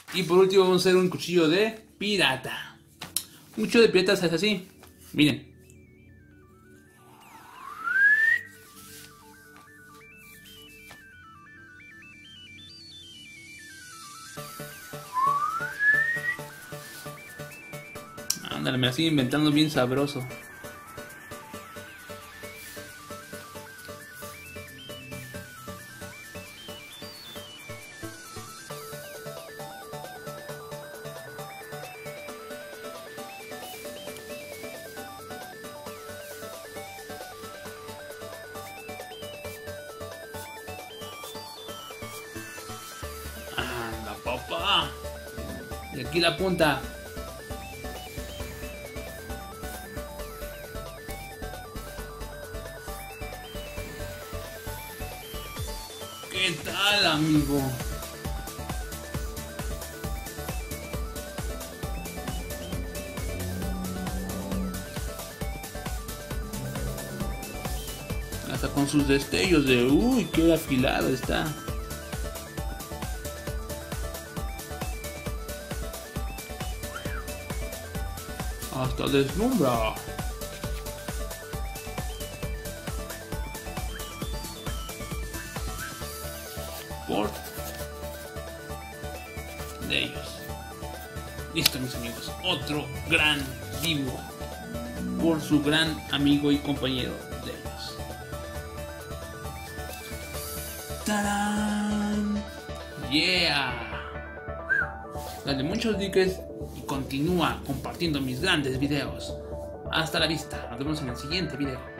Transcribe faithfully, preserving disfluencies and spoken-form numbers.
Y por último vamos a hacer un cuchillo de pirata. Un cuchillo de pirata es así. Miren. Ándale, me la sigue inventando bien sabroso. Anda, papá. Y aquí la punta. ¿Qué tal, amigo? Hasta con sus destellos de uy, qué afilado está. Hasta deslumbra. Por de ellos. Listo, mis amigos, otro gran dibujo por su gran amigo y compañero de ellos. ¡Tarán! ¡Yeah! Dale muchos likes y continúa compartiendo mis grandes videos. Hasta la vista, nos vemos en el siguiente video.